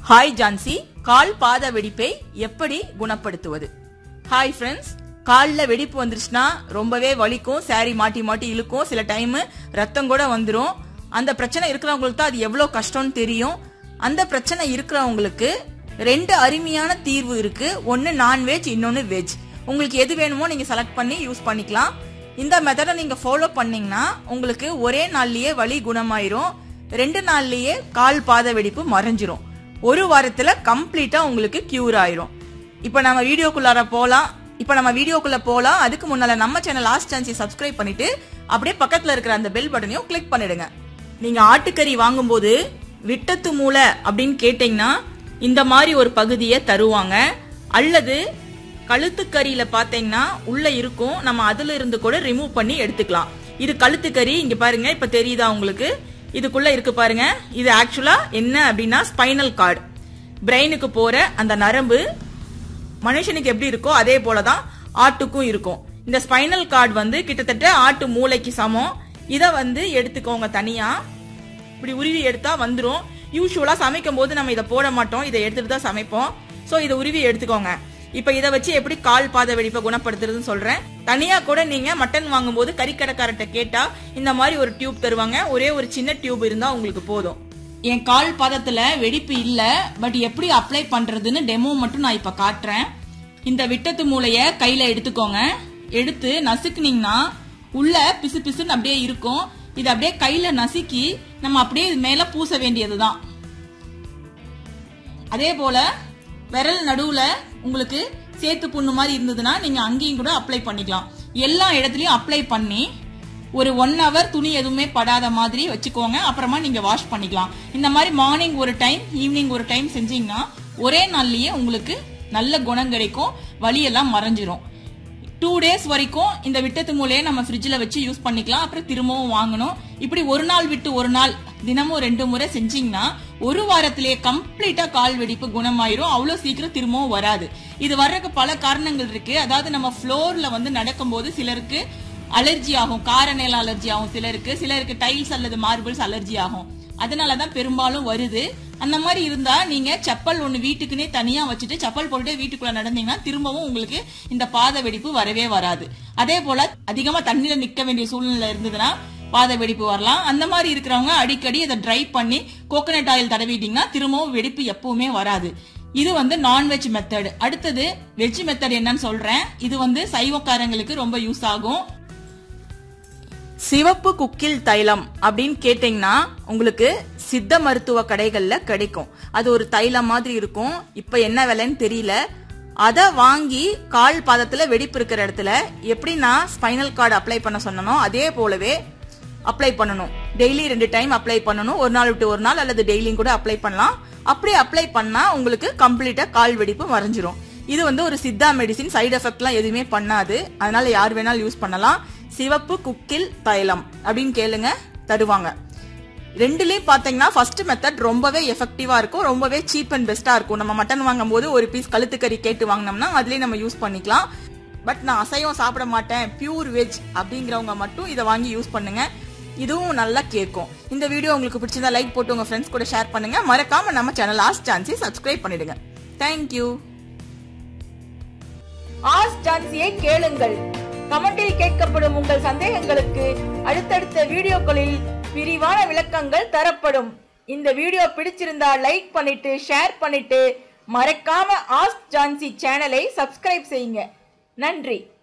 Hi Jhansi, கால் பாத வெடிப்பை எப்படி குணப்படுத்துவது? Hi friends, கால்ல வெடிப்பு வந்துருச்சுன்னா ரொம்பவே வலிக்கும், சாரி மாட்டி மாட்டி இழுக்கும், சில டைம் ரத்தம் கூட வந்துடும். அந்த பிரச்சனை இருக்கிறவங்களுக்கு தான் அது எவ்வளவு கஷ்டம்னு தெரியும். அந்த பிரச்சனை இருக்கிறவங்களுக்கு ரெண்டு அருமையான தீர்வு இருக்கு. ஒன்னு நான்வெஜ், இன்னொன்னு வெஜ். உங்களுக்கு எது வேணுமோ நீங்க செலக்ட் பண்ணி யூஸ் பண்ணிக்கலாம். இந்த மெத்தடை நீங்க ஃபாலோ பண்ணீங்கன்னா உங்களுக்கு ஒரே நாள்லயே வலி குணமாயிரும், 2 நாள்லயே கால் பாத வெடிப்பு மறைஞ்சிரும், 1 வாரத்துல கம்ப்ளீட்டா உங்களுக்கு கியூர் ஆயிரும். இப்ப நம்ம வீடியோக்குள்ள போலாம். அதுக்கு முன்னால நம்ம சேனல் லாஸ்ட் சான்ஸை சப்ஸ்கிரைப் பண்ணிட்டு அப்படியே பக்கத்துல இருக்கிற அந்த பெல் பட்டனையும் கிளிக் பண்ணிடுங்க. நீங்க ஆட்டுக்கறி வாங்கும்போது விட்டத்து மூளை அப்படின்னு கேட்டீங்கன்னா இந்த மாதிரி ஒரு பகுதியை தருவாங்க. அல்லது கழுத்துக்கறியில பாத்தீங்கன்னா உள்ள இருக்கும், நம்ம அதுல இருந்து கூட ரிமூவ் பண்ணி எடுத்துக்கலாம். இது கழுத்துக்கறி, இங்க பாருங்க, இப்ப தெரியுதா உங்களுக்கு? இதுக்குள்ள இருக்கு பாருங்க. இது ஆக்சுவலா என்ன அப்படின்னா ஸ்பைனல் கார்டு, பிரெயினுக்கு போற அந்த நரம்பு. மனுஷனுக்கு எப்படி இருக்கோ அதே போலதான் ஆட்டுக்கும் இருக்கும். இந்த ஸ்பைனல் கார்டு வந்து கிட்டத்தட்ட ஆட்டு மூளைக்கு சமம். இத வந்து எடுத்துக்கோங்க தனியா. இப்படி உருவி எடுத்தா வந்துரும். யூசுவலா சமைக்கும் போது நம்ம இதை போட மாட்டோம், இதை எடுத்துட்டு தான் சமைப்போம். சோ இதை உருவி எடுத்துக்கோங்க. இப்ப இதை வச்சு எப்படி கால் பாத வெடிப்பை குணப்படுத்துறதுன்னு சொல்றேன். தனியா கூட நீங்க மட்டன் வாங்கும் போது கறிக்கடைக்காரர்கிட்ட கேட்டா இந்த மாதிரி ஒரு டியூப் தருவாங்க. ஒரே ஒரு சின்ன டியூப் இருந்தா உங்களுக்கு போதும். என் கால் பாதத்துல வெடிப்பு இல்ல, பட் எப்படி அப்ளை பண்றதுன்னு டெமோ மட்டும் நான் இப்ப காட்டுறேன். இந்த விட்டத்து மூளைய கையில எடுத்துக்கோங்க. எடுத்து நசுக்குனீங்கன்னா உள்ள பிசு பிசுன்னு அப்படியே இருக்கும். இது அப்படியே கையில நசுக்கி நம்ம அப்படியே மேல பூச வேண்டியதுதான். அதே போல விரல் நடுவுல உங்களுக்கு சேத்து புண்ணு மாதிரி இருந்ததுன்னா நீங்க அங்கேயும் கூட அப்ளை பண்ணிக்கலாம். எல்லா இடத்துலயும் அப்ளை பண்ணி ஒரு 1 hour துணி எதுவுமே படாத மாதிரி வச்சுக்கோங்க. அப்புறமா நீங்க வாஷ் பண்ணிக்கலாம். இந்த மாதிரி மார்னிங் ஒரு டைம், ஈவினிங் ஒரு டைம் செஞ்சீங்கன்னா ஒரே நாள்லயே உங்களுக்கு நல்ல குணம் கிடைக்கும், வலி எல்லாம் மறைஞ்சிரும். 2 days வரைக்கும் இந்த விட்டத்து மூலையை நம்ம ஃப்ரிட்ஜில் வச்சு யூஸ் பண்ணிக்கலாம். அப்புறம் திரும்பவும் வாங்கணும். இப்படி ஒரு நாள் விட்டு ஒரு நாள் தினமும் 2 முறை செஞ்சீங்கன்னா 1 வாரத்திலேயே கம்ப்ளீட்டா கால் வெடிப்பு குணமாயிரும். அவ்வளவு சீக்கிரம் திரும்பவும் வராது. இது வர்றதுக்கு பல காரணங்கள் இருக்கு. அதாவது நம்ம ஃப்ளோர்ல வந்து நடக்கும் போது சிலருக்கு அலர்ஜி ஆகும், காரநேல அலர்ஜி ஆகும், சிலருக்கு டைல்ஸ் அல்லது மார்பிள்ஸ் அலர்ஜி ஆகும். அதனாலதான் பெரும்பாலும் வருது. அந்த மாதிரி இருந்தா நீங்க செப்பல் ஒண்ணு வீட்டுக்குன்னே தனியா வச்சுட்டு செப்பல் போட்டுட்டே வீட்டுக்குள்ள நடந்தீங்கன்னா திரும்பவும் உங்களுக்கு இந்த பாத வெடிப்பு வரவே வராது. அதே போல அதிகமா தண்ணியில நிக்க வேண்டிய சூழ்நிலை இருந்ததுன்னா பாத வெடிப்பு வரலாம். அந்த மாதிரி இருக்கிறவங்க அடிக்கடி அதை ட்ரை பண்ணி கோகனட் ஆயில் தடவிட்டீங்கன்னா திரும்பவும் வெடிப்பு எப்பவுமே வராது. இது வந்து நான்வெஜ் மெத்தட். அடுத்தது வெஜ் மெத்தட் என்னன்னு சொல்றேன். இது வந்து சைவக்காரங்களுக்கு ரொம்ப யூஸ் ஆகும். சிவப்பு குக்கில் தைலம் அப்படின்னு கேட்டீங்கன்னா உங்களுக்கு சித்த மருத்துவ கடைகள்ல கிடைக்கும். அது ஒரு தைலம் மாதிரி இருக்கும். இப்ப என்ன விலைன்னு தெரியல. அத வாங்கி கால் பாதத்துல வெடிப்பு இருக்கிற இடத்துல எப்படி நான் ஸ்பைனல் கார்டு அப்ளை பண்ண சொன்னனோ அதே போலவே அப்ளை பண்ணணும். டெய்லி 2 டைம் அப்ளை பண்ணணும். ஒரு நாள் விட்டு ஒரு நாள் அல்லது டெய்லியும் கூட அப்ளை பண்ணலாம். அப்படி அப்ளை பண்ணா உங்களுக்கு கம்ப்ளீட்டா கால் வெடிப்பு மறைஞ்சிரும். இது வந்து ஒரு சித்தா மெடிசின், சைடு எஃபெக்ட் எல்லாம் எதுவுமே பண்ணாது. அதனால யார் வேணாலும் யூஸ் பண்ணலாம். சிவப்பு குக்கில் தைலம் அப்படின்னு கேளுங்க, தருவாங்க. 2லயும் பாத்தீங்கன்னா ஃபர்ஸ்ட் மெத்தட் ரொம்பவே எஃபெக்டிவா இருக்கும், ரொம்பவே சீப் அண்ட் பெஸ்டா இருக்கும். நம்ம மட்டன் வாங்கும் போது ஒரு பீஸ் கழுத்துக்கறி கேட்டு வாங்கினோம்னா அதுலயே நம்ம யூஸ் பண்ணிக்கலாம். பட் நான் அசைவம் சாப்பிட மாட்டேன், பியூர் வெஜ் அப்படிங்கிறவங்க மட்டும் இதை வாங்கி யூஸ் பண்ணுங்க. இதுவும் நல்லா கேட்கும். இந்த வீடியோ உங்களுக்கு பிடிச்சிருந்தா லைக் போட்டு உங்க ஃப்ரெண்ட்ஸ் கூட ஷேர் பண்ணுங்க. மறக்காம நம்ம சேனல் லாஸ்ட் சான்ஸை சப்ஸ்கிரைப் பண்ணிடுங்க. தேங்க்யூ. ஆஸ்க் ஜான்சியை கேளுங்கள். கமெண்டில் கேட்கப்படும் உங்கள் சந்தேகங்களுக்கு அடுத்தடுத்த வீடியோக்களில் விரிவான விளக்கங்கள் தரப்படும். இந்த வீடியோ பிடிச்சிருந்தா லைக் பண்ணிட்டு ஷேர் பண்ணிட்டு மறக்காம ஆஸ்க் ஜான்சி சேனலை சப்ஸ்கிரைப் செய்யுங்க. நன்றி.